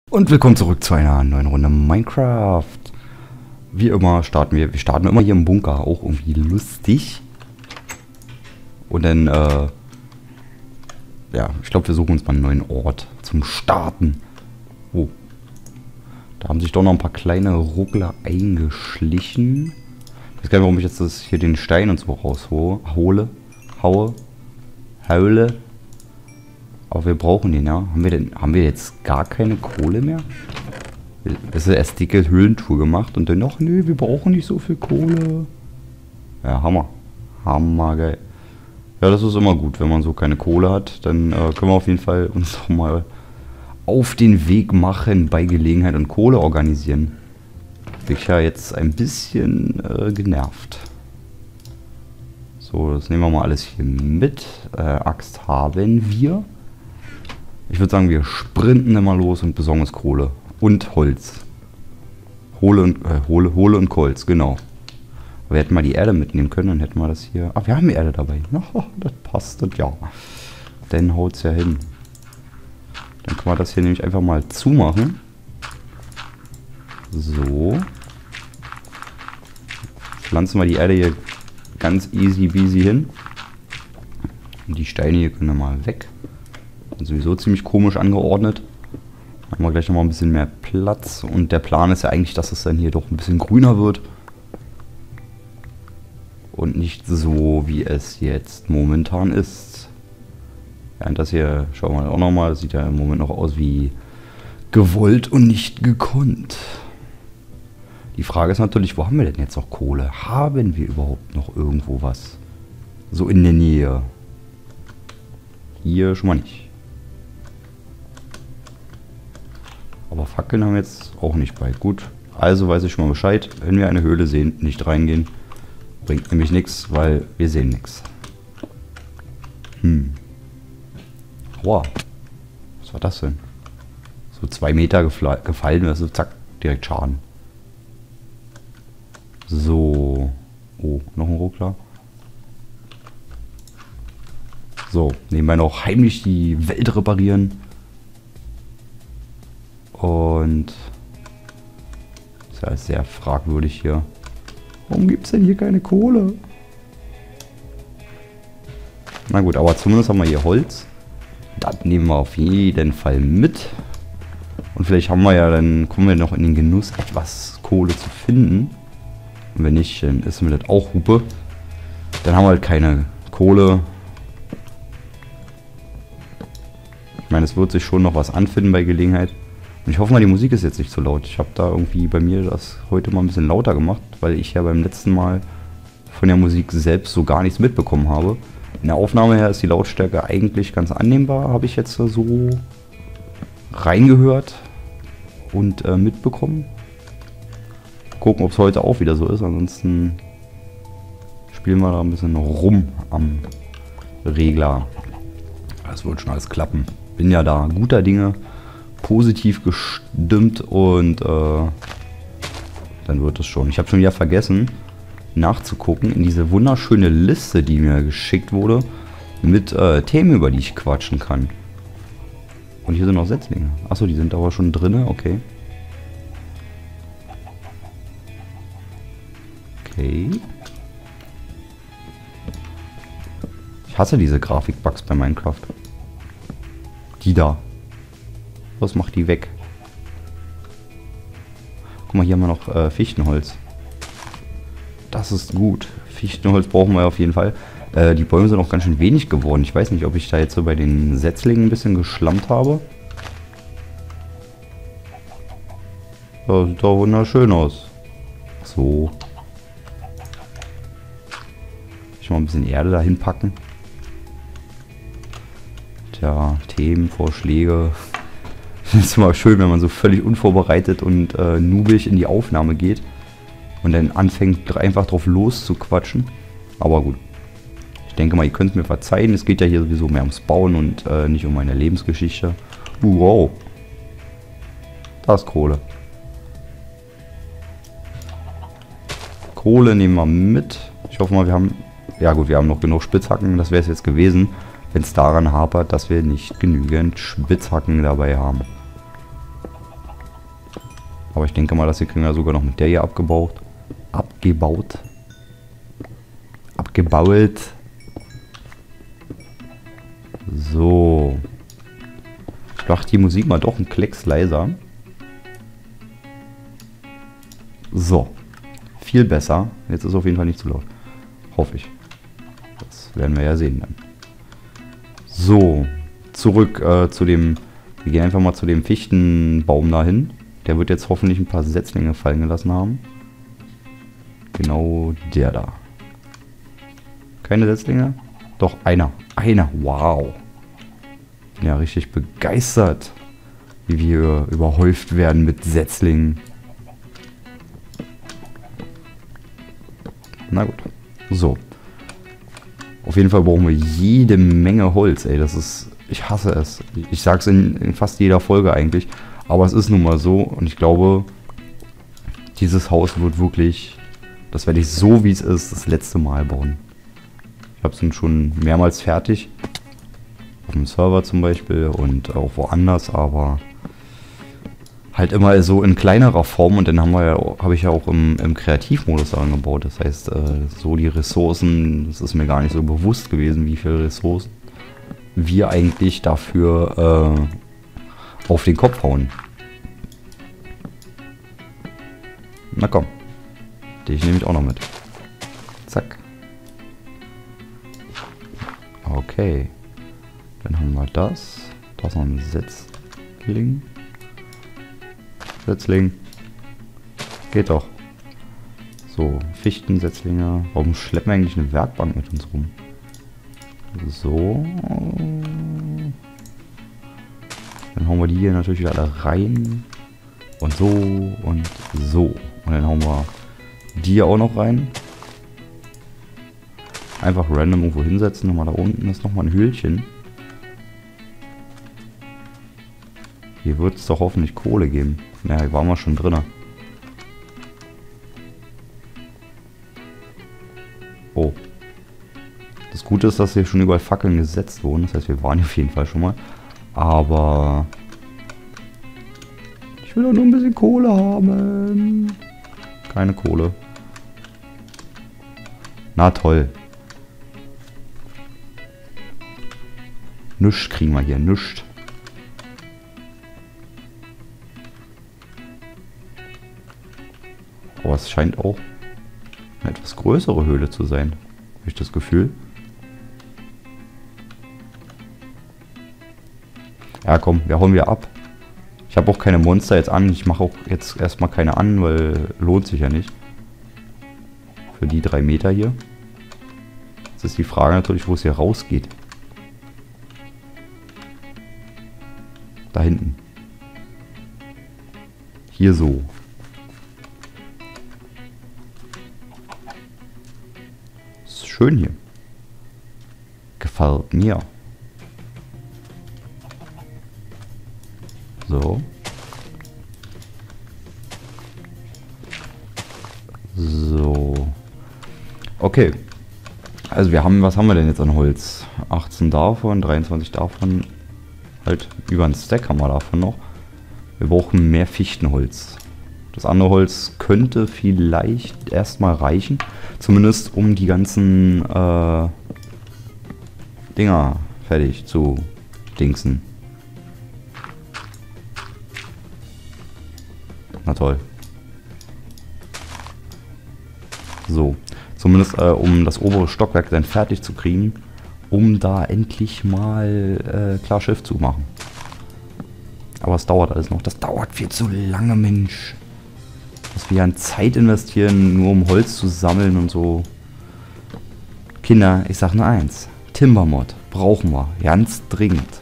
Und willkommen zurück zu einer neuen Runde Minecraft. Wie immer starten wir starten immer hier im Bunker, auch irgendwie lustig. Und dann, ja, ich glaube, wir suchen uns mal einen neuen Ort zum Starten. Oh, da haben sich doch noch ein paar kleine Ruckler eingeschlichen. Ich weiß gar nicht, warum ich jetzt hier den Stein und so raushole. Haule. Aber wir brauchen den, ja. Haben wir jetzt gar keine Kohle mehr? Es ist erst dicke Höhlentour gemacht und dann noch, nö, wir brauchen nicht so viel Kohle. Ja, Hammer. Hammergeil. Ja, das ist immer gut, wenn man so keine Kohle hat. Dann können wir auf jeden Fall uns doch mal auf den Weg machen bei Gelegenheit und Kohle organisieren. Bin ich ja jetzt ein bisschen genervt. So, das nehmen wir mal alles hier mit. Axt haben wir. Ich würde sagen, wir sprinten immer los und besorgen uns Kohle. Und Holz. Hole und Holz, genau. Aber wir hätten mal die Erde mitnehmen können, dann hätten wir das hier... Ach, wir haben Erde dabei. Oh, das passt, das ja. Dann haut es ja hin. Dann können wir das hier nämlich einfach mal zumachen. So. Pflanzen wir die Erde hier ganz easy peasy hin. Und die Steine hier können wir mal weg. Sowieso ziemlich komisch angeordnet. Dann haben wir gleich nochmal ein bisschen mehr Platz. Und der Plan ist ja eigentlich, dass es dann hier doch ein bisschen grüner wird. Und nicht so, wie es jetzt momentan ist. Ja, und das hier, schauen wir auch nochmal, das sieht ja im Moment noch aus wie gewollt und nicht gekonnt. Die Frage ist natürlich, wo haben wir denn jetzt noch Kohle? Haben wir überhaupt noch irgendwo was? So in der Nähe. Hier schon mal nicht. Aber Fackeln haben wir jetzt auch nicht bei. Gut, also weiß ich schon mal Bescheid. Wenn wir eine Höhle sehen, nicht reingehen. Bringt nämlich nichts, weil wir sehen nichts. Aua. Was war das denn? So 2 Meter gefallen, also zack, direkt Schaden. So. Oh, noch ein Ruckler. So, nebenbei noch heimlich die Welt reparieren. Und ist ja sehr fragwürdig hier. Warum gibt es denn hier keine Kohle? Na gut, aber zumindest haben wir hier Holz. Das nehmen wir auf jeden Fall mit. Und vielleicht haben wir ja, dann kommen wir noch in den Genuss, etwas Kohle zu finden. Und wenn nicht, dann ist mir das auch Hupe. Dann haben wir halt keine Kohle. Ich meine, es wird sich schon noch was anfinden bei Gelegenheit. Und ich hoffe mal, die Musik ist jetzt nicht so laut. Ich habe da irgendwie bei mir das heute mal ein bisschen lauter gemacht, weil ich ja beim letzten Mal von der Musik selbst so gar nichts mitbekommen habe. In der Aufnahme her ist die Lautstärke eigentlich ganz annehmbar, habe ich jetzt so reingehört und mitbekommen. Gucken, ob es heute auch wieder so ist. Ansonsten spielen wir da ein bisschen rum am Regler. Das wird schon alles klappen. Bin ja da guter Dinge, positiv gestimmt und dann wird es schon. Ich habe schon wieder vergessen nachzugucken in diese wunderschöne Liste, die mir geschickt wurde, mit Themen, über die ich quatschen kann. Und hier sind noch Setzlinge. Achso, die sind aber schon drin, okay. Okay. Ich hasse diese Grafikbugs bei Minecraft. Die da. Was macht die weg? Guck mal, hier haben wir noch Fichtenholz. Das ist gut. Fichtenholz brauchen wir auf jeden Fall. Die Bäume sind auch ganz schön wenig geworden. Ich weiß nicht, ob ich da jetzt so bei den Setzlingen ein bisschen geschlammt habe. Das sieht doch wunderschön aus. So. Ich mal ein bisschen Erde dahin packen. Tja, Themen, Vorschläge. Das ist immer schön, wenn man so völlig unvorbereitet und noobig in die Aufnahme geht und dann anfängt einfach drauf loszuquatschen. Aber gut. Ich denke mal, ihr könnt es mir verzeihen. Es geht ja hier sowieso mehr ums Bauen und nicht um meine Lebensgeschichte. Wow. Das ist Kohle. Kohle nehmen wir mit. Ich hoffe mal, wir haben... Ja gut, wir haben noch genug Spitzhacken. Das wäre es jetzt gewesen, wenn es daran hapert, dass wir nicht genügend Spitzhacken dabei haben. Aber ich denke mal, das hier kriegen wir sogar noch mit der hier abgebaut. Abgebaut. Abgebaut. So. Ich mach die Musik mal doch einen Klecks leiser. So. Viel besser. Jetzt ist es auf jeden Fall nicht zu laut. Hoffe ich. Das werden wir ja sehen dann. So. Zurück zu dem... Wir gehen einfach mal zu dem Fichtenbaum dahin. Der wird jetzt hoffentlich ein paar Setzlinge fallen gelassen haben. Genau der da. Keine Setzlinge? Doch, einer. Einer. Wow. Bin ja richtig begeistert, wie wir überhäuft werden mit Setzlingen. Na gut. So. Auf jeden Fall brauchen wir jede Menge Holz, ey. Das ist... Ich hasse es. Ich sag's in fast jeder Folge eigentlich. Aber es ist nun mal so. Und ich glaube, dieses Haus wird wirklich... Das werde ich so, wie es ist, das letzte Mal bauen. Ich habe es schon mehrmals fertig. Auf dem Server zum Beispiel und auch woanders. Aber halt immer so in kleinerer Form. Und dann habe ich ja auch im Kreativmodus daran gebaut. Das heißt, so die Ressourcen, das ist mir gar nicht so bewusst gewesen, wie viele Ressourcen wir eigentlich dafür auf den Kopf hauen. Na komm. Dich nehme ich auch noch mit. Zack. Okay. Dann haben wir das. Da ist noch ein Setzling. Setzling. Geht doch. So, Fichtensetzlinge. Warum schleppen wir eigentlich eine Werkbank mit uns rum? So. Dann hauen wir die hier natürlich wieder alle rein. Und so und so. Und dann hauen wir die hier auch noch rein. Einfach random irgendwo hinsetzen. Nochmal da unten ist nochmal ein Höhlchen. Hier wird es doch hoffentlich Kohle geben. Naja, hier waren wir schon drin. Oh. Das Gute ist, dass hier schon überall Fackeln gesetzt wurden. Das heißt, wir waren hier auf jeden Fall schon mal. Aber... Ich will doch nur ein bisschen Kohle haben. Keine Kohle. Na toll. Nichts kriegen wir hier. Nichts. Aber es scheint auch eine etwas größere Höhle zu sein. Habe ich das Gefühl. Ja komm, wir hauen wieder ab. Ich habe auch keine Monster jetzt an. Ich mache auch jetzt erstmal keine an, weil lohnt sich ja nicht. Für die 3 Meter hier. Jetzt ist die Frage natürlich, wo es hier rausgeht. Da hinten. Hier so. Ist schön hier. Gefällt mir. So. So. Okay. Also wir haben, was haben wir denn jetzt an Holz? 18 davon, 23 davon. Halt über einen Stack haben wir davon noch. Wir brauchen mehr Fichtenholz. Das andere Holz könnte vielleicht erstmal reichen. Zumindest um die ganzen Dinger fertig zu dingsen. Na toll. So. Zumindest um das obere Stockwerk dann fertig zu kriegen. Um da endlich mal klar Schiff zu machen. Aber es dauert alles noch. Das dauert viel zu lange, Mensch. Dass wir an Zeit investieren, nur um Holz zu sammeln und so. Kinder, ich sag nur eins. Timbermod brauchen wir. Ganz dringend.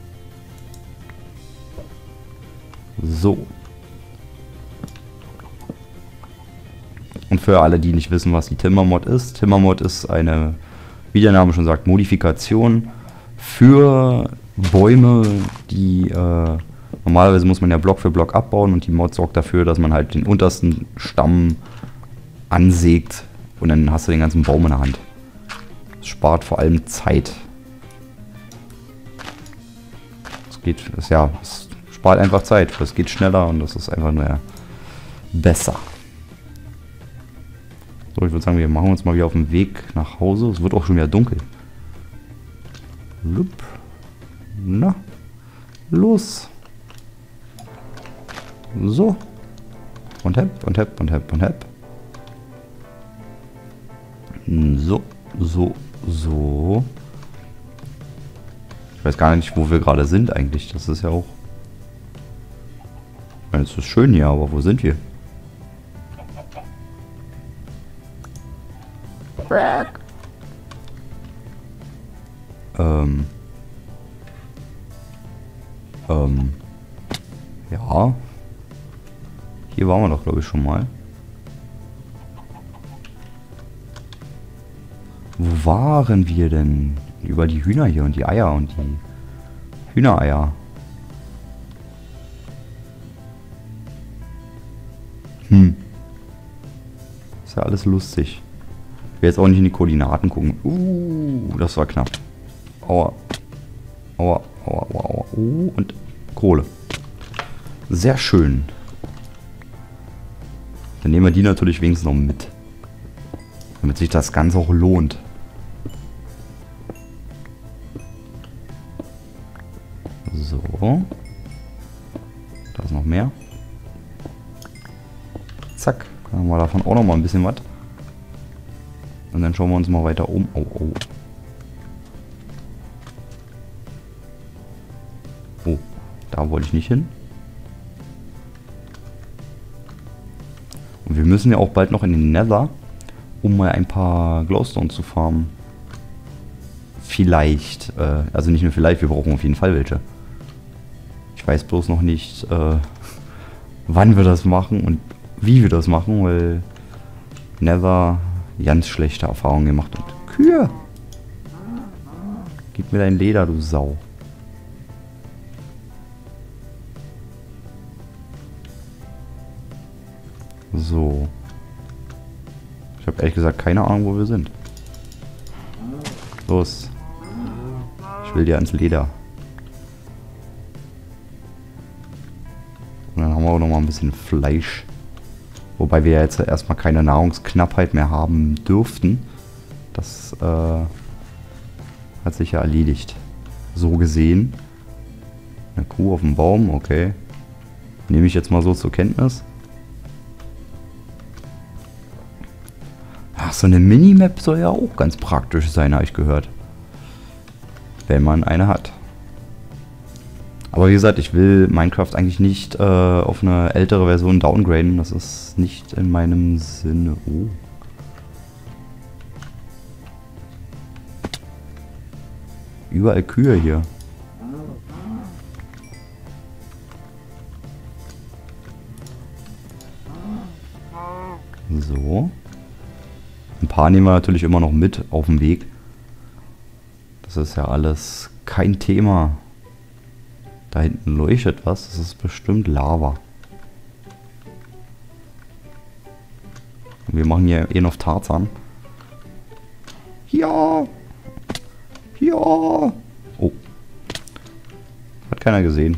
So. Und für alle, die nicht wissen, was die Timbermod ist. Timbermod ist eine, wie der Name schon sagt, Modifikation für Bäume, die normalerweise muss man ja Block für Block abbauen und die Mod sorgt dafür, dass man halt den untersten Stamm ansägt und dann hast du den ganzen Baum in der Hand. Das spart vor allem Zeit. Es spart einfach Zeit. Das geht schneller und das ist einfach nur besser. So, ich würde sagen, wir machen uns mal wieder auf den Weg nach Hause. Es wird auch schon wieder dunkel. Lup. Na, los. So. Und hepp, und hepp, und hepp, und hepp. So, so, so. Ich weiß gar nicht, wo wir gerade sind eigentlich. Das ist ja auch... Ich meine, es ist schön hier, aber wo sind wir? Ja. Hier waren wir doch, glaube ich, schon mal. Wo waren wir denn? Über die Hühner hier und die Eier und die Hühnereier. Ist ja alles lustig. Ich will jetzt auch nicht in die Koordinaten gucken. Das war knapp. Aua. Aua, aua, aua, aua. Und Kohle. Sehr schön. Dann nehmen wir die natürlich wenigstens noch mit. Damit sich das Ganze auch lohnt. So. Da ist noch mehr. Zack. Dann haben wir davon auch noch mal ein bisschen was. Und dann schauen wir uns mal weiter um. Oh, oh. Oh, da wollte ich nicht hin. Und wir müssen ja auch bald noch in den Nether, um mal ein paar Glowstone zu farmen. Vielleicht. Also nicht nur vielleicht, wir brauchen auf jeden Fall welche. Ich weiß bloß noch nicht, wann wir das machen und wie wir das machen, weil Nether ganz schlechte Erfahrungen gemacht und Kühe! Gib mir dein Leder, du Sau. So. Ich habe ehrlich gesagt keine Ahnung, wo wir sind. Los. Ich will dir ans Leder. Und dann haben wir auch noch mal ein bisschen Fleisch. Wobei wir jetzt erstmal keine Nahrungsknappheit mehr haben dürften. Das hat sich ja erledigt. So gesehen. Eine Kuh auf dem Baum, okay. Nehme ich jetzt mal so zur Kenntnis. Ach, so eine Minimap soll ja auch ganz praktisch sein, habe ich gehört. Wenn man eine hat. Aber wie gesagt, ich will Minecraft eigentlich nicht auf eine ältere Version downgraden. Das ist nicht in meinem Sinne. Oh. Überall Kühe hier. So. Ein paar nehmen wir natürlich immer noch mit auf dem Weg. Das ist ja alles kein Thema. Da hinten leuchtet was. Das ist bestimmt Lava. Und wir machen hier eh noch Tarzan. Ja! Ja! Oh. Hat keiner gesehen.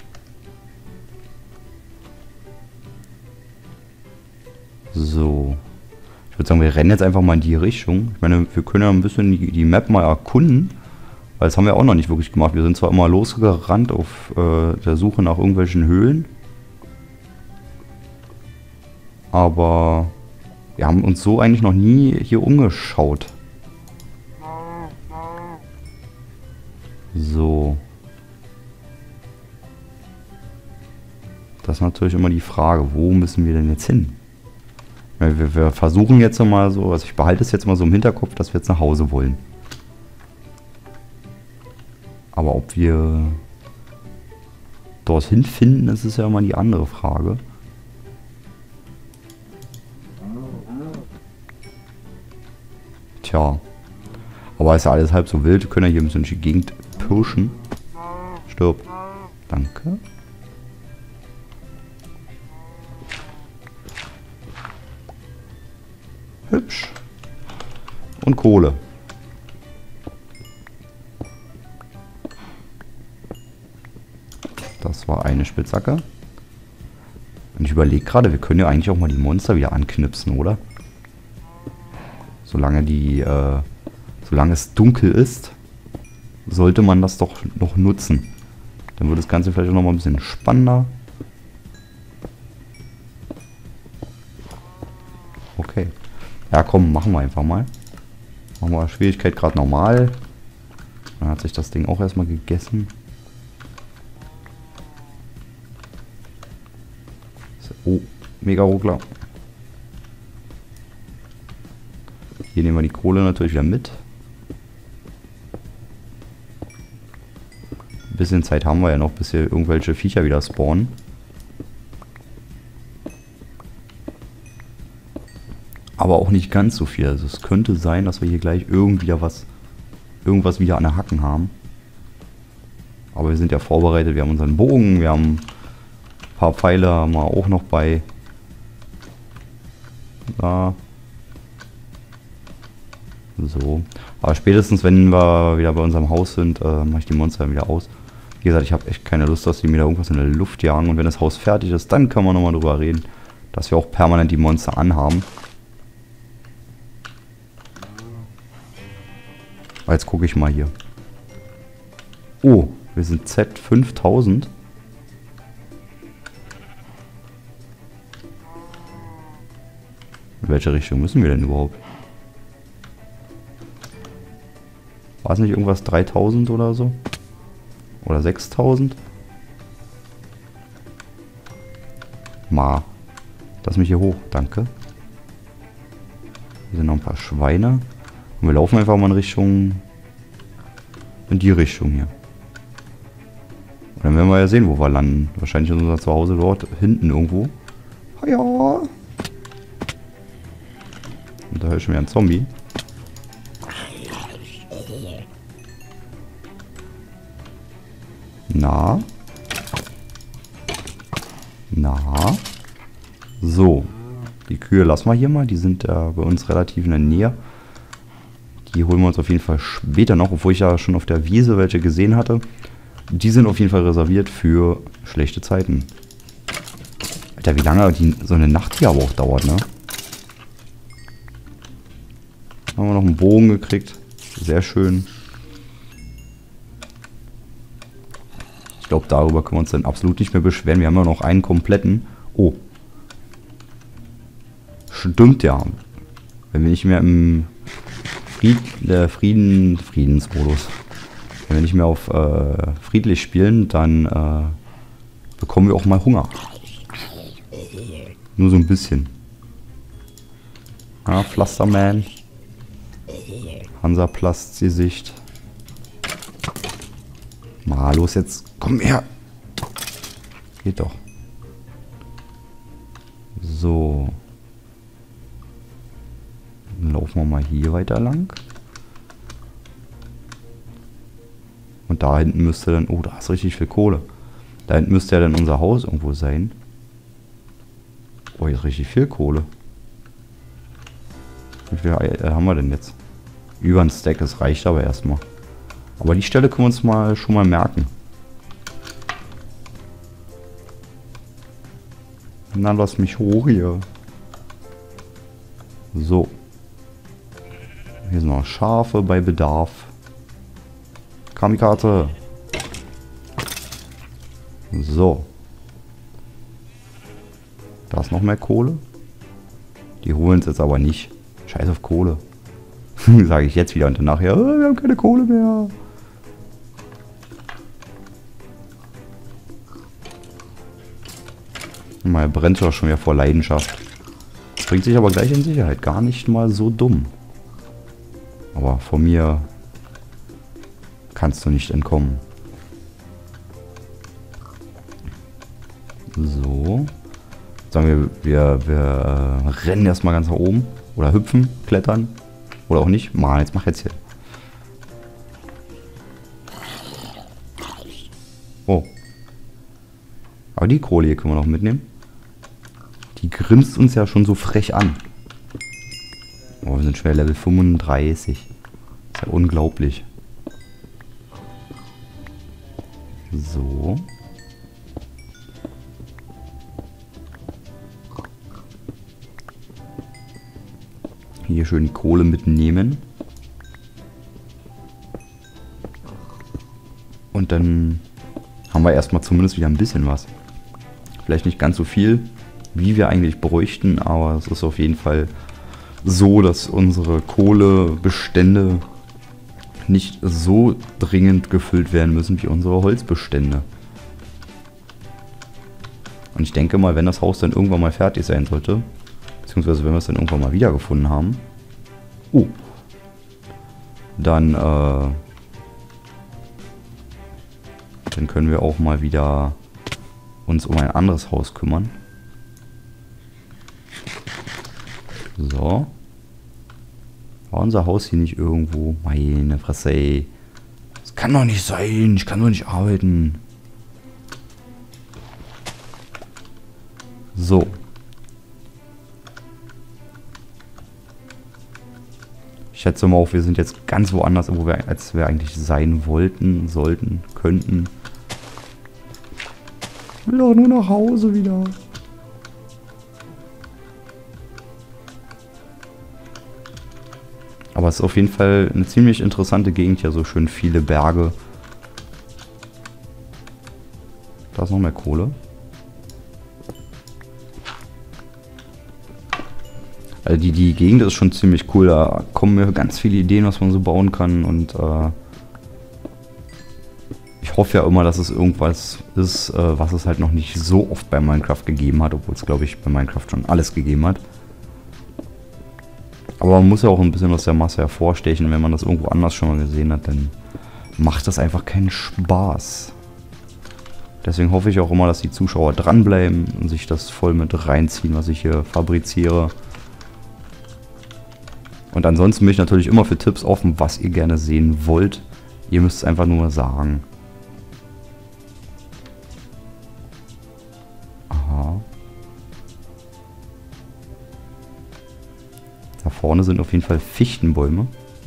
So. Ich würde sagen, wir rennen jetzt einfach mal in die Richtung. Ich meine, wir können ja ein bisschen die Map mal erkunden. Weil das haben wir auch noch nicht wirklich gemacht. Wir sind zwar immer losgerannt auf der Suche nach irgendwelchen Höhlen. Aber wir haben uns so eigentlich noch nie hier umgeschaut. So. Das ist natürlich immer die Frage, wo müssen wir denn jetzt hin? Wir versuchen jetzt mal so, also ich behalte es jetzt mal so im Hinterkopf, dass wir jetzt nach Hause wollen. Aber ob wir dorthin finden, das ist ja immer die andere Frage. Tja. Aber ist ja alles halb so wild. Wir können ja hier ein bisschen durch die Gegend pirschen. Stirb. Danke. Hübsch. Und Kohle. Das war eine Spitzhacke. Und ich überlege gerade, wir können ja eigentlich auch mal die Monster wieder anknipsen, oder? Solange es dunkel ist, sollte man das doch noch nutzen. Dann wird das Ganze vielleicht auch noch mal ein bisschen spannender. Okay. Ja, komm, machen wir einfach mal. Machen wir Schwierigkeit gerade normal. Dann hat sich das Ding auch erstmal gegessen. Oh, mega Ruckler. Hier nehmen wir die Kohle natürlich wieder mit. Ein bisschen Zeit haben wir ja noch, bis hier irgendwelche Viecher wieder spawnen. Aber auch nicht ganz so viel. Also es könnte sein, dass wir hier gleich irgendwas wieder an der Hacken haben. Aber wir sind ja vorbereitet. Wir haben unseren Bogen, wir haben ein paar Pfeile haben wir auch noch bei. Da. So. Aber spätestens, wenn wir wieder bei unserem Haus sind, mache ich die Monster wieder aus. Wie gesagt, ich habe echt keine Lust, dass die mir da irgendwas in der Luft jagen. Und wenn das Haus fertig ist, dann können wir nochmal drüber reden, dass wir auch permanent die Monster anhaben. Aber jetzt gucke ich mal hier. Oh, wir sind Z5000. In welche Richtung müssen wir denn überhaupt? War es nicht irgendwas 3000 oder so? Oder 6000? Ma. Lass mich hier hoch, danke. Hier sind noch ein paar Schweine. Und wir laufen einfach mal in die Richtung hier. Und dann werden wir ja sehen, wo wir landen. Wahrscheinlich in unser Zuhause dort hinten irgendwo. Ja. Und da höre ich schon wieder einen Zombie. Na. Na. So. Die Kühe lassen wir hier mal. Die sind bei uns relativ in der Nähe. Die holen wir uns auf jeden Fall später noch, obwohl ich ja schon auf der Wiese welche gesehen hatte. Die sind auf jeden Fall reserviert für schlechte Zeiten. Alter, wie lange so eine Nacht hier aber auch dauert, ne? Haben wir noch einen Bogen gekriegt. Sehr schön. Ich glaube, darüber können wir uns dann absolut nicht mehr beschweren. Wir haben ja noch einen kompletten. Oh. Stimmt ja. Wenn wir nicht mehr im Friedensmodus. Wenn wir nicht mehr auf friedlich spielen, dann bekommen wir auch mal Hunger. Nur so ein bisschen. Ja, Pflasterman. Hansaplastgesicht. Mal los jetzt. Komm her. Geht doch. So. Dann laufen wir mal hier weiter lang. Und da hinten müsste dann... Oh, da ist richtig viel Kohle. Da hinten müsste ja dann unser Haus irgendwo sein. Oh, hier ist richtig viel Kohle. Wie viel haben wir denn jetzt? Über ein Stack, das reicht aber erstmal. Aber die Stelle können wir uns schon mal merken. Na, lass mich hoch hier. So. Hier sind noch Schafe bei Bedarf. Kamikaze. So. Da ist noch mehr Kohle. Die holen es jetzt aber nicht. Scheiß auf Kohle. Sage ich jetzt wieder und danach, ja, wir haben keine Kohle mehr. Mal brennt doch schon wieder vor Leidenschaft. Bringt sich aber gleich in Sicherheit. Gar nicht mal so dumm. Aber von mir kannst du nicht entkommen. So. Sagen wir rennen erstmal ganz nach oben. Oder hüpfen, klettern. Oder auch nicht. Mal, jetzt mach jetzt hier. Oh. Aber die Kohle hier können wir noch mitnehmen. Die grinst uns ja schon so frech an. Oh, wir sind schwer Level 35. Ist ja unglaublich. So. Hier schön die Kohle mitnehmen. Und dann haben wir erstmal zumindest wieder ein bisschen was. Vielleicht nicht ganz so viel, wie wir eigentlich bräuchten, aber es ist auf jeden Fall so, dass unsere Kohlebestände nicht so dringend gefüllt werden müssen wie unsere Holzbestände. Und ich denke mal, wenn das Haus dann irgendwann mal fertig sein sollte, beziehungsweise wenn wir es dann irgendwann mal wiedergefunden haben, dann können wir auch mal wieder uns um ein anderes Haus kümmern. So. War unser Haus hier nicht irgendwo? Meine Fresse, ey. Das kann doch nicht sein. Ich kann doch nicht arbeiten. So. Ich schätze mal auch, wir sind jetzt ganz woanders, als wir eigentlich sein wollten, sollten, könnten. Ich will doch nur nach Hause wieder. Aber es ist auf jeden Fall eine ziemlich interessante Gegend, ja, so schön viele Berge. Da ist noch mehr Kohle. Also die Gegend ist schon ziemlich cool, da kommen mir ganz viele Ideen, was man so bauen kann und ich hoffe ja immer, dass es irgendwas ist, was es halt noch nicht so oft bei Minecraft gegeben hat, obwohl es, glaube ich, bei Minecraft schon alles gegeben hat. Aber man muss ja auch ein bisschen aus der Masse hervorstechen. Wenn man das irgendwo anders schon mal gesehen hat, dann macht das einfach keinen Spaß. Deswegen hoffe ich auch immer, dass die Zuschauer dranbleiben und sich das voll mit reinziehen, was ich hier fabriziere. Und ansonsten bin ich natürlich immer für Tipps offen, was ihr gerne sehen wollt. Ihr müsst es einfach nur sagen. Aha. Da vorne sind auf jeden Fall Fichtenbäume.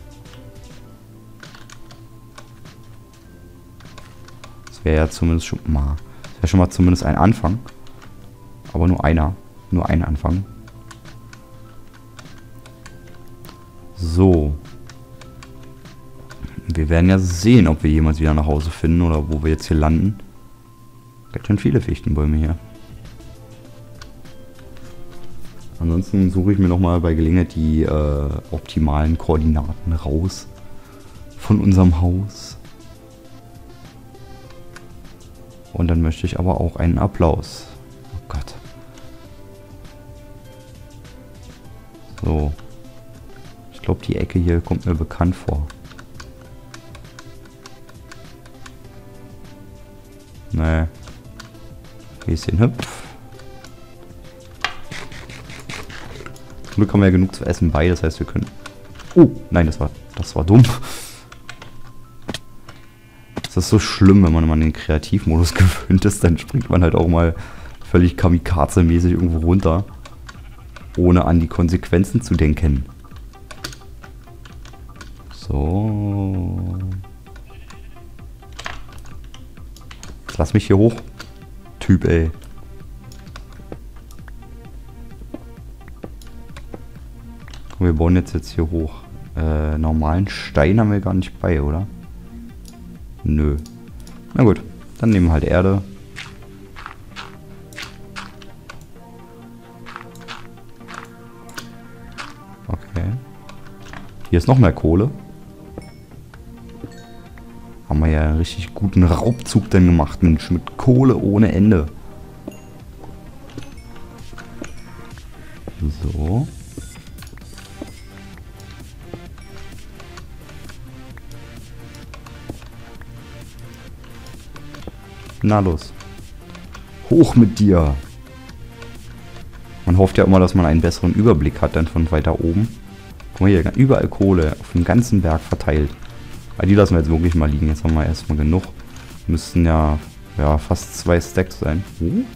Das wäre ja zumindest schon mal, zumindest ein Anfang. Aber nur einer. Nur ein Anfang. So. Wir werden ja sehen, ob wir jemals wieder nach Hause finden oder wo wir jetzt hier landen. Ganz schön viele Fichtenbäume hier. Ansonsten suche ich mir nochmal bei Gelegenheit die optimalen Koordinaten raus von unserem Haus. Und dann möchte ich aber auch einen Applaus. Oh Gott. So. Ich glaube, die Ecke hier kommt mir bekannt vor. Nee. Bisschen hüpf. Zum Glück haben wir ja genug zu essen bei, das heißt, wir können... Oh, nein, das war dumm. Das ist so schlimm, wenn man immer in den Kreativmodus gewöhnt ist, dann springt man halt auch mal völlig kamikaze-mäßig irgendwo runter, ohne an die Konsequenzen zu denken. So. Jetzt lass mich hier hoch. Typ, ey. Komm, wir bauen jetzt hier hoch. Normalen Stein haben wir gar nicht bei, oder? Nö. Na gut, dann nehmen wir halt Erde. Okay. Hier ist noch mehr Kohle. Haben wir ja einen richtig guten Raubzug dann gemacht, Mensch, mit Kohle ohne Ende. So. Na los. Hoch mit dir. Man hofft ja immer, dass man einen besseren Überblick hat dann von weiter oben. Guck mal hier, überall Kohle auf dem ganzen Berg verteilt. Aber die lassen wir jetzt wirklich mal liegen. Jetzt haben wir erstmal genug. Müssten ja fast 2 Stacks sein.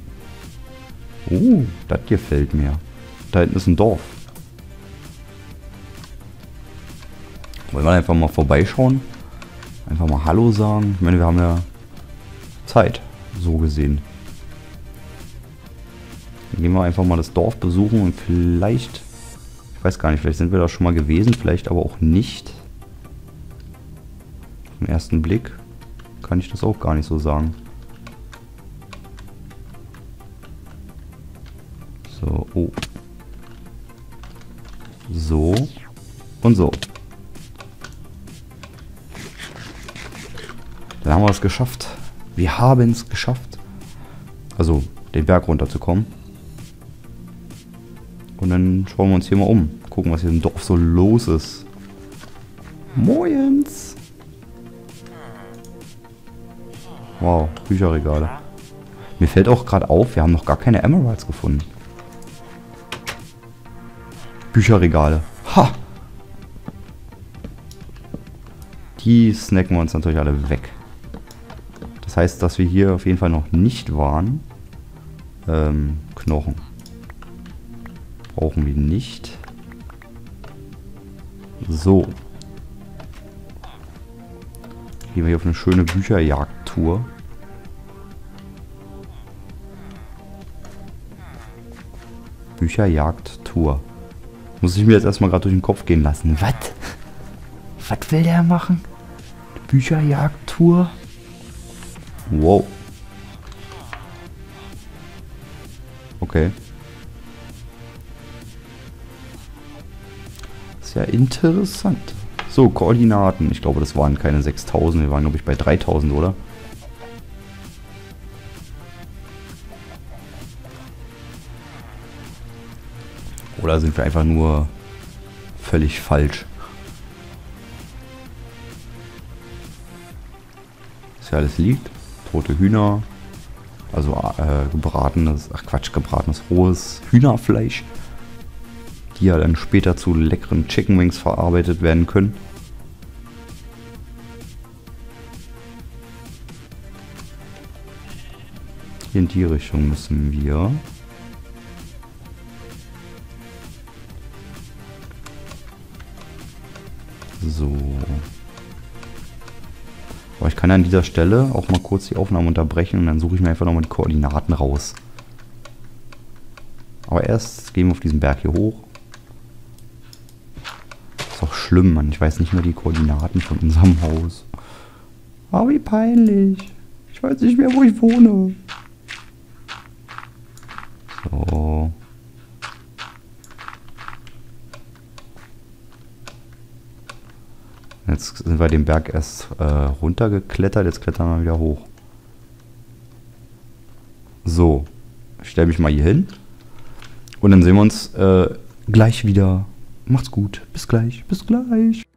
Das gefällt mir. Da hinten ist ein Dorf. Wollen wir einfach mal vorbeischauen? Einfach mal Hallo sagen. Ich meine, wir haben ja Zeit, so gesehen. Dann gehen wir einfach mal das Dorf besuchen und vielleicht, ich weiß gar nicht, vielleicht sind wir da schon mal gewesen, vielleicht aber auch nicht. Im ersten Blick kann ich das auch gar nicht so sagen. So, oh. So und so. Dann haben wir es geschafft. Wir haben es geschafft. Also, den Berg runterzukommen. Und dann schauen wir uns hier mal um. Gucken, was hier im Dorf so los ist. Moins. Wow, Bücherregale. Mir fällt auch gerade auf, wir haben noch gar keine Emeralds gefunden. Bücherregale. Ha! Die snacken wir uns natürlich alle weg. Das heißt, dass wir hier auf jeden Fall noch nicht waren. Knochen. Brauchen wir nicht. So. Gehen wir hier auf eine schöne Bücherjagdtour. Bücherjagdtour. Muss ich mir jetzt erstmal gerade durch den Kopf gehen lassen. Was? Was will der machen? Bücherjagdtour? Wow. Okay. Ist ja interessant. So, Koordinaten. Ich glaube, das waren keine 6000. Wir waren, glaube ich, bei 3000, oder? Oder sind wir einfach nur völlig falsch? Was hier alles liegt. Tote Hühner. Also gebratenes, gebratenes rohes Hühnerfleisch. Die ja dann später zu leckeren Chicken Wings verarbeitet werden können. Hier in die Richtung müssen wir. So. Aber ich kann an dieser Stelle auch mal kurz die Aufnahme unterbrechen und dann suche ich mir einfach nochmal die Koordinaten raus. Aber erst gehen wir auf diesen Berg hier hoch. Ist auch schlimm, Mann. Ich weiß nicht mehr die Koordinaten von unserem Haus. Oh, wie peinlich. Ich weiß nicht mehr, wo ich wohne. So. Jetzt sind wir den Berg erst runtergeklettert, jetzt klettern wir wieder hoch. So, ich stelle mich mal hier hin. Und dann sehen wir uns gleich wieder. Macht's gut, bis gleich, bis gleich.